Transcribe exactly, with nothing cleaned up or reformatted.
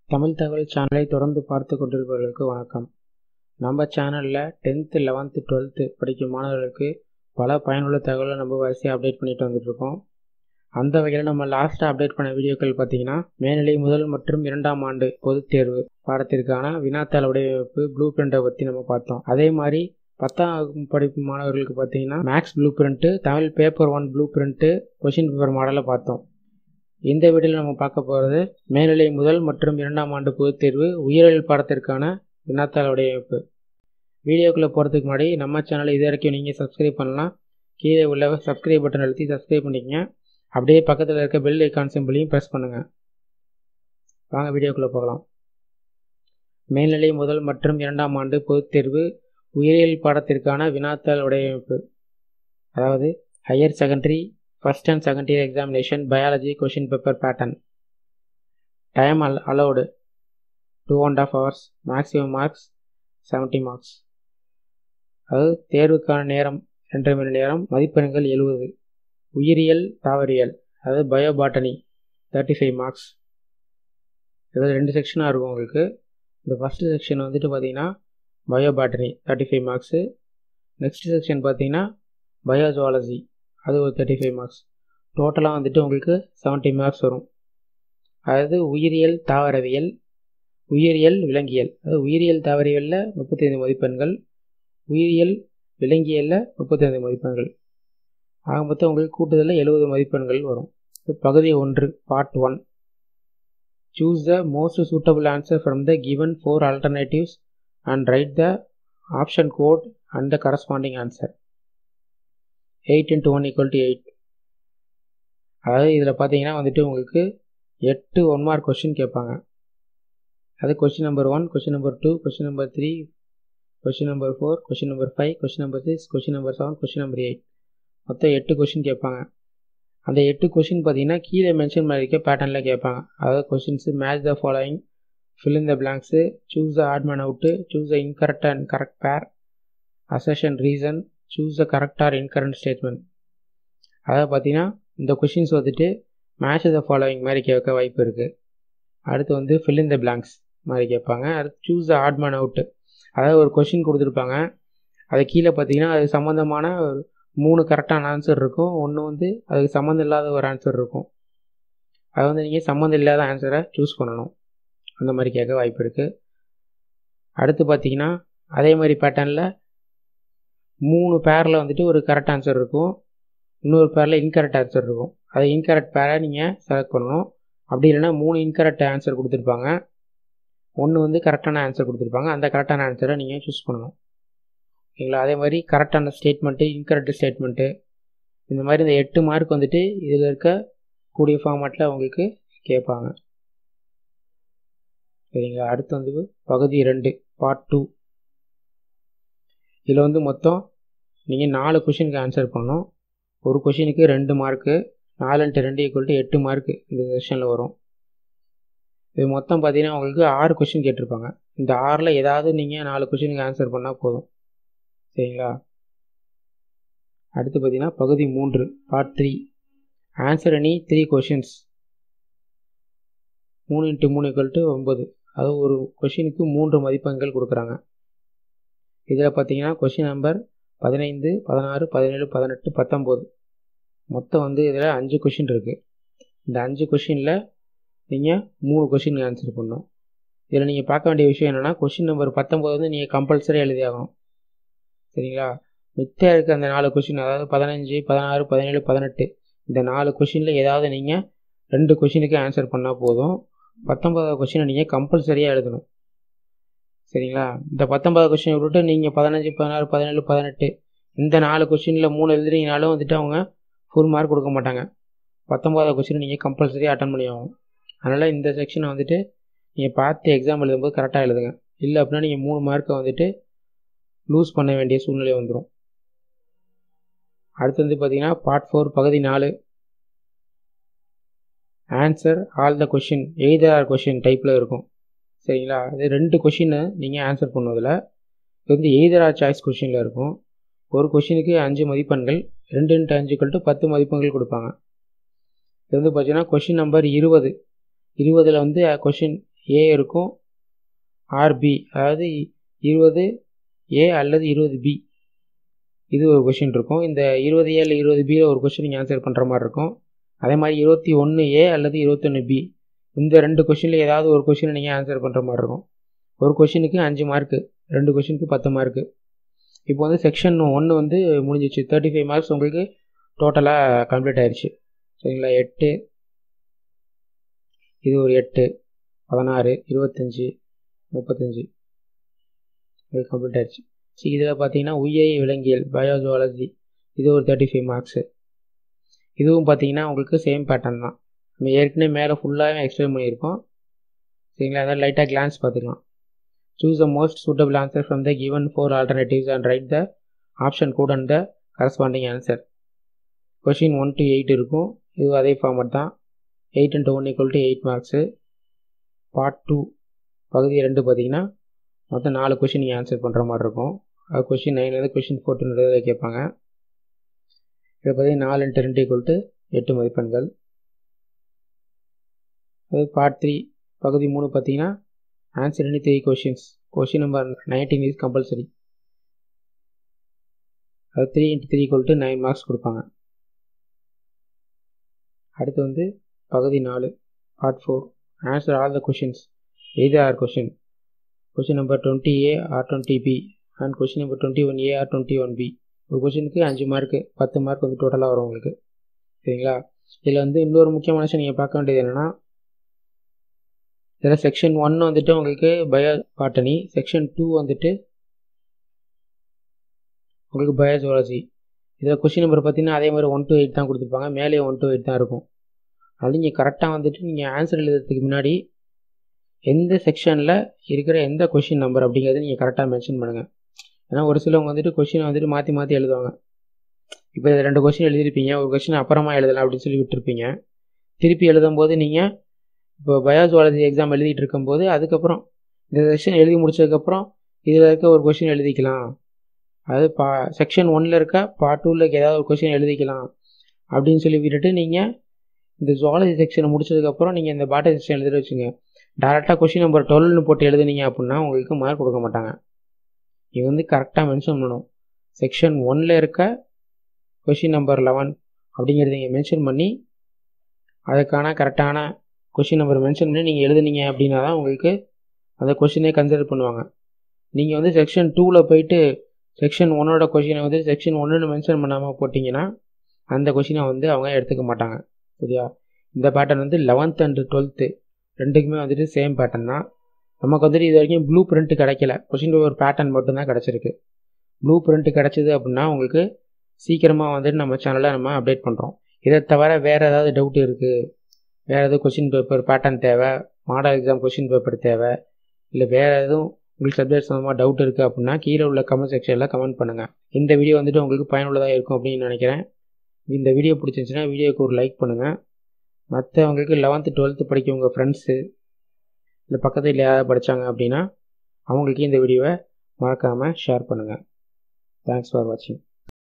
தமிழ் தகவல் சேனலை தொடர்ந்து பார்த்து கொண்டிருப்பவர்களுக்கு வணக்கம். நம்ம சேனலில் டென்த்து லெவன்த்து டுவெல்த்து படிக்கும் மாணவர்களுக்கு பல பயனுள்ள தகவலை நம்ம வரிசையாக அப்டேட் பண்ணிட்டு வந்துட்டுருக்கோம். அந்த வகையில் நம்ம லாஸ்ட்டாக அப்டேட் பண்ண வீடியோக்கள் பார்த்திங்கன்னா மேல்நிலை முதல் மற்றும் இரண்டாம் ஆண்டு பொதுத் தேர்வு பாடத்திற்கான வினாத்தாள் வடிவமைப்பு ப்ளூ பிரிண்ட்டை பற்றி நம்ம பார்த்தோம். அதே மாதிரி பத்தாம் படிப்பு மாணவர்களுக்கு பார்த்திங்கன்னா maths blueprint, Tamil paper one blueprint, question paper மாடலை பார்த்தோம். இந்த வீடியோவில் நம்ம பார்க்க போகிறது மேல்நிலை முதல் மற்றும் இரண்டாம் ஆண்டு பொதுத் தேர்வு உயிரியல் பாடத்திற்கான வினாத்தாள் வடிவமைப்பு. வீடியோக்குள்ளே போகிறதுக்கு முன்னாடி நம்ம சேனலை இது வரைக்கும் நீங்கள் சப்ஸ்கிரைப் பண்ணலாம். கீழே உள்ள சப்ஸ்கிரைப் பட்டன் அழுத்தி சப்ஸ்கிரைப் பண்ணிக்கங்க. அப்படியே பக்கத்தில் இருக்க பெல் ஐக்கான் சிம்பிளையும் ப்ரெஸ் பண்ணுங்கள். வாங்க வீடியோக்குள்ளே போகலாம். மேல்நிலை முதல் மற்றும் இரண்டாம் ஆண்டு பொதுத் தேர்வு உயிரியல் பாடத்திற்கான வினாத்தாள் வடிவமைப்பு, அதாவது higher secondary first and second year examination biology question paper pattern. Time all allowed two and half hours, maximum marks seventy marks. அதாவது தேர்வுக்கான நேரம் ரெண்டரை மணி நேரம், மதிப்பெண்கள் எழுபது. உயிரியல் தாவரியல் அதாவது பயோபாட்டனி தேர்ட்டி ஃபைவ் மார்க்ஸ். அதாவது ரெண்டு செக்ஷனாக இருக்கும் உங்களுக்கு. இந்த ஃபஸ்ட்டு செக்ஷன் வந்துட்டு பார்த்தீங்கன்னா biobotany thirty five marks. Next section பார்த்தீங்கன்னா பயோஜுவாலஜி, அது ஒரு தேர்ட்டி ஃபைவ் மார்க்ஸ். டோட்டலாக வந்துட்டு உங்களுக்கு செவன்ட்டி மார்க்ஸ் வரும். அதாவது உயிரியல் தாவரவியல், உயிரியல் விலங்கியல், அதாவது உயிரியல் தாவரவியலில் முப்பத்தைந்து மதிப்பெண்கள், உயிரியல் விலங்கியலில் முப்பத்தைந்து மதிப்பெண்கள். ஆக மொத்தம் உங்களுக்கு கூட்டுதலில் எழுபது மதிப்பெண்கள் வரும். பகுதி ஒன்று part one. Choose the most suitable answer from the given four alternatives and write the option code and the corresponding answer. Eight into one equal to eight. அதாவது இதில் பார்த்தீங்கன்னா வந்துட்டு உங்களுக்கு எட்டு ஒன் மார்க் கொஷின் கேட்பாங்க. அது question number one, question number two, question number three, question number four, question number five, question number six, question number seven, question number eight. மொத்தம் எட்டு கொஷின் கேட்பாங்க. அந்த எட்டு கொஷின் பார்த்தீங்கன்னா கீழே மென்ஷன் பண்ணியிருக்க பேட்டர்னில் கேட்பாங்க. அதாவது questions match the following, fill in the blanks, choose the odd man out, choose the incorrect and correct pair, assertion reason, choose the correct or incorrect statement. அதாவது பார்த்தீங்கன்னா இந்த கொஷின்ஸ் வந்துட்டு மேட்ச் த ஃபாலோவிங் மாதிரி கேட்க வாய்ப்பு இருக்குது. அடுத்து வந்து ஃபில் இன் த பிளாங்க்ஸ் மாதிரி கேட்பாங்க. அடுத்து choose the odd man out, அதாவது ஒரு கொஷின் கொடுத்துருப்பாங்க. அது கீழே பார்த்தீங்கன்னா அது சம்மந்தமான ஒரு மூணு கரெக்டான ஆன்சர் இருக்கும், ஒன்று வந்து அதுக்கு சம்மந்தம் இல்லாத ஒரு ஆன்சர் இருக்கும். அது வந்து நீங்கள் சம்மந்தம் இல்லாத ஆன்சரை சூஸ் பண்ணணும். அந்த மாதிரி கேட்க வாய்ப்பு இருக்குது. அடுத்து பார்த்தீங்கன்னா அதே மாதிரி பேட்டர்னில் மூணு பேரில் வந்துட்டு ஒரு கரெக்ட் ஆன்சர் இருக்கும், இன்னொரு பேரில் இன்கரெக்ட் ஆன்சர் இருக்கும். அது இன்கரெக்ட் பேரை நீங்கள் செலக்ட் பண்ணணும். அப்படி இல்லைன்னா மூணு இன்கரெக்ட் ஆன்சர் கொடுத்துருப்பாங்க, ஒன்று வந்து கரெக்டான ஆன்சர் கொடுத்துருப்பாங்க. அந்த கரெக்டான ஆன்சரை நீங்கள் சூஸ் பண்ணணும். ஓகேங்களா? அதே மாதிரி கரெக்டான ஸ்டேட்மெண்ட்டு, இன்கரெக்ட் ஸ்டேட்மெண்ட்டு, இந்த மாதிரி இந்த எட்டு மார்க் வந்துட்டு இதில் இருக்கக்கூடிய ஃபார்மேட்டில் உங்களுக்கு கேட்பாங்க. சரிங்களா? அடுத்து வந்து பகுதி ரெண்டு பார்ட் டூ. இதில் வந்து மொத்தம் நீங்கள் நாலு கொஷினுக்கு ஆன்சர் பண்ணணும். ஒரு கொஷினுக்கு ரெண்டு மார்க்கு, நாலு இன்ட்டு ரெண்டு ஈக்குவல் டு எட்டு மார்க்கு இந்த செஷனில் வரும். இது மொத்தம் பார்த்தீங்கன்னா உங்களுக்கு ஆறு கொஷின் கேட்டிருப்பாங்க. இந்த ஆறில் ஏதாவது நீங்கள் நாலு கொஷினுக்கு ஆன்சர் பண்ணால் போதும். சரிங்களா? அடுத்து பார்த்தீங்கன்னா பகுதி மூன்று part three. Answer any three questions. மூணு இன்ட்டு மூணு ஈக்குவல் டு ஒம்பது. அது ஒரு கொஷினுக்கு மூன்று மதிப்பெண்கள் கொடுக்குறாங்க. இதில் பார்த்தீங்கன்னா கொஷின் நம்பர் பதினைந்து, பதினாறு, பதினேழு, பதினெட்டு, பத்தொம்போது. மொத்தம் வந்து இதில் அஞ்சு கொஷின் இருக்குது. இந்த அஞ்சு கொஷினில் நீங்கள் மூணு கொஷின் ஆன்சர் பண்ணணும். இதில் நீங்கள் பார்க்க வேண்டிய விஷயம் என்னென்னா, கொஷின் நம்பர் பத்தொம்போது வந்து நீங்கள் கம்பல்சரி எழுதி ஆகணும். சரிங்களா? மித்த இருக்க அந்த நாலு கொஷின், அதாவது பதினஞ்சு, பதினாறு, பதினேழு, பதினெட்டு, இந்த நாலு கொஷினில் ஏதாவது நீங்கள் ரெண்டு கொஷினுக்கு ஆன்சர் பண்ணால் போதும். பத்தொம்போதாவது கொஷினை நீங்கள் கம்பல்சரியாக எழுதணும். சரிங்களா? இந்த பத்தொன்பதாவது கொஷினை விட்டுட்டு நீங்கள் பதினஞ்சு, பதினாறு, பதினேழு, பதினெட்டு இந்த நாலு கொஷினில் மூணு எழுதுறீங்கனாலும் வந்துட்டு அவங்க ஃபுல் மார்க் கொடுக்க மாட்டாங்க. பத்தொன்பதாவது கொஷினை நீங்கள் கம்பல்சரி அட்டன் பண்ணி ஆகும். அதனால் இந்த செக்ஷனை வந்துட்டு நீங்கள் பார்த்து எக்ஸாம் எழுதும்போது கரெக்டாக எழுதுங்க. இல்லை அப்படின்னா நீங்கள் மூணு மார்க்கை வந்துட்டு லூஸ் பண்ண வேண்டிய சூழ்நிலை வந்துடும். அடுத்து வந்து பார்த்தீங்கன்னா பார்ட் ஃபோர் பகுதி நாலு. Answer all the question either or question டைப்பில் இருக்கும். சரிங்களா? அது ரெண்டு கொஷினை நீங்கள் ஆன்சர் பண்ணுவதில் இது வந்து எய்தர் ஆர் சாய்ஸ் கொஷினில் இருக்கும். ஒரு கொஷினுக்கு அஞ்சு மதிப்பெண்கள், ரெண்டு இன்ட்டு அஞ்சு கல்ட்டு பத்து மதிப்பெண்கள் கொடுப்பாங்க. இது வந்து பார்த்தீங்கன்னா கொஷின் நம்பர் இருபது. இருபதில் வந்து கொஷின் ஏ இருக்கும், ஆர்பி அதாவது இருபது ஏ அல்லது இருபது பி இது ஒரு கொஷின் இருக்கும். இந்த இருபது ஏ இல்லை இருபது பியில் ஒரு கொஷின் நீங்கள் ஆன்சர் பண்ணுற மாதிரி இருக்கும். அதே மாதிரி இருபத்தி ஒன்று ஏ அல்லது இருபத்தொன்று பி இந்த ரெண்டு கொஷினில் ஏதாவது ஒரு கொஷினை நீங்கள் ஆன்சர் பண்ணுற மாதிரி இருக்கும். ஒரு கொஷினுக்கு அஞ்சு மார்க்கு, ரெண்டு கொஷினுக்கு பத்து மார்க்கு. இப்போ வந்து செக்ஷன் ஒன்று வந்து முடிஞ்சிச்சு. தேர்ட்டி ஃபைவ் மார்க்ஸ் உங்களுக்கு டோட்டலாக கம்ப்ளீட் ஆயிடுச்சு. சரிங்களா? எட்டு, இது ஒரு எட்டு, பதினாறு, இருபத்தஞ்சி, முப்பத்தஞ்சு இது கம்ப்ளீட் ஆயிடுச்சு. சரி, இதில் பார்த்தீங்கன்னா உயிரி விலங்கியல் பயோஜுவாலஜி இது ஒரு தேர்ட்டி ஃபைவ் மார்க்ஸு. இதுவும் பார்த்தீங்கன்னா உங்களுக்கு சேம் பேட்டர்ன் தான். நம்ம ஏற்கனவே மேலே ஃபுல்லாகவே எக்ஸ்பிளைன் பண்ணியிருக்கோம். சரிங்களா? அதாவது லைட்டாக கிளான்ஸ் பார்த்துக்கலாம். Choose the most suitable answer from the given four alternatives and write the option code and the corresponding answer. Question one to eight இருக்கும். இது அதே ஃபார்மட் தான். Eight into one equal to eight marks. Part two பகுதி ரெண்டு பார்த்தீங்கன்னா மொத்தம் நாலு question நீங்கள் ஆன்சர் பண்ணுற மாதிரி இருக்கும். அது கொஷின் நைன்லேருந்து கொஷின் ஃபோர்டீன் கேட்பாங்க. இதை பார்த்தீங்கன்னா நாலு இன்ட்டு ரெண்டு ஈக்குவல் டு எட்டு மதிப்பெண்கள். அது பார்ட் த்ரீ பகுதி மூணு பார்த்தீங்கன்னா answer any three questions. Question number nineteen is compulsory. அது three into three equal to nine marks கொடுப்பாங்க. அடுத்து வந்து பகுதி நாலு part four answer all the questions either or question. Question number twenty A or twenty B and question number twenty one A or twenty one B. ஒரு கொஷினுக்கு அஞ்சு mark, பத்து mark வந்து டோட்டலாக வரும் உங்களுக்கு. சரிங்களா? இதில் வந்து இன்னொரு முக்கியமான விஷயம் நீங்கள் பார்க்க வேண்டியது என்னென்னா, இதில் செக்ஷன் ஒன் வந்துட்டு உங்களுக்கு பயோ பாட்டனி, செக்ஷன் டூ வந்துட்டு உங்களுக்கு பயோஜுவாலஜி. இதில் கொஷின் நம்பர் பார்த்தீங்கன்னா அதே மாதிரி ஒன் டு எயிட் தான் கொடுத்துருப்பாங்க. மேலே ஒன் டு எயிட் தான் இருக்கும். அது நீங்கள் கரெக்டாக வந்துட்டு நீங்கள் ஆன்சர் எழுதுறதுக்கு முன்னாடி எந்த செக்ஷனில் இருக்கிற எந்த கொஷின் நம்பர் அப்படிங்கிறத நீங்கள் கரெக்டாக மென்ஷன் பண்ணுங்கள். ஏன்னா ஒரு சிலவங்க வந்துட்டு கொஷினை வந்துட்டு மாற்றி மாற்றி எழுதுவாங்க. இப்போ இதை ரெண்டு கொஷின் எழுதியிருப்பீங்க, ஒரு கொஷின் அப்புறமா எழுதலாம் அப்படின்னு சொல்லி விட்டுருப்பீங்க. திருப்பி எழுதும்போது நீங்கள் இப்போ பயோஜுவாலஜி எக்ஸாம் எழுதிட்டு இருக்கும்போது அதுக்கப்புறம் இந்த செக்ஷன் எழுதி முடிச்சதுக்கப்புறம் இதில் இருக்க ஒரு கொஷின் எழுதிக்கலாம், அது பா செக்ஷன் ஒன்னில் இருக்க பார்ட் டூவில் இருக்க ஏதாவது ஒரு கொஷின் எழுதிக்கலாம் அப்படின்னு சொல்லி விட்டுட்டு நீங்கள் இந்த ஜுவாலஜி செக்ஷனை முடிச்சதுக்கப்புறம் நீங்கள் இந்த பாட்டனி செக்ஷன் எழுதி வச்சுங்க. டேரெக்டாக கொஷின் நம்பர் டுவெல்னு போட்டு எழுதுனீங்க அப்படின்னா உங்களுக்கு மார்க் கொடுக்க மாட்டாங்க. இது வந்து கரெக்டாக மென்ஷன் பண்ணணும். செக்ஷன் ஒன்னில் இருக்க கொஷின் நம்பர் லெவன் அப்படிங்கிறத நீங்கள் மென்ஷன் பண்ணி அதுக்கான கரெக்டான கொஷின் நம்பர் மென்ஷன் பண்ணி நீங்கள் எழுதுனீங்க அப்படின்னா தான் உங்களுக்கு அந்த கொஷினே கன்சிடர் பண்ணுவாங்க. நீங்கள் வந்து செக்ஷன் டூவில் போயிட்டு செக்ஷன் ஒன்னோட கொஷினை வந்து செக்ஷன் ஒன்றுன்னு மென்ஷன் பண்ணாமல் போட்டிங்கன்னா அந்த கொஷினை வந்து அவங்க எடுத்துக்க மாட்டாங்க. சரியா? இந்த பேட்டர்ன் வந்து லெவன்த் அண்டு டுவெல்த்து ரெண்டுக்குமே வந்துட்டு சேம் பேட்டர்ன் தான். நமக்கு வந்துட்டு இது வரைக்கும் ப்ளூ பிரிண்ட் கிடைக்கல, கொஷின் ஒரு பேட்டர்ன் மட்டும்தான் கிடச்சிருக்கு. ப்ளூ பிரிண்ட் கிடச்சிது அப்படின்னா உங்களுக்கு சீக்கிரமாக வந்துட்டு நம்ம சேனலில் நம்ம அப்டேட் பண்ணுறோம். இதை தவிர வேறு ஏதாவது டவுட் இருக்குது, வேறு எதுவும் கொஷின் பேப்பர் பேட்டர்ன் தேவை, மாடல் எக்ஸாம் கொஷின் பேப்பர் தேவை, இல்லை வேறு எதுவும் உங்களுக்கு சப்ஜெக்ட் சம்மந்தமாக டவுட் இருக்குது அப்படின்னா கீழே உள்ள கமெண்ட் செக்ஷனில் கமெண்ட் பண்ணுங்கள். இந்த வீடியோ வந்துட்டு உங்களுக்கு பயனுள்ளதாக இருக்கும் அப்படின்னு நினைக்கிறேன். இந்த வீடியோ பிடிச்சிருந்துச்சுன்னா வீடியோக்கு ஒரு லைக் பண்ணுங்கள். மற்றவங்களுக்கு லெவன்த்து டுவெல்த்து படிக்க உங்கள் ஃப்ரெண்ட்ஸு இல்லை பக்கத்தில் யாராவது படித்தாங்க அப்படின்னா அவங்களுக்கு இந்த வீடியோவை மறக்காமல் ஷேர் பண்ணுங்கள். தேங்க்ஸ் ஃபார் வாட்சிங்.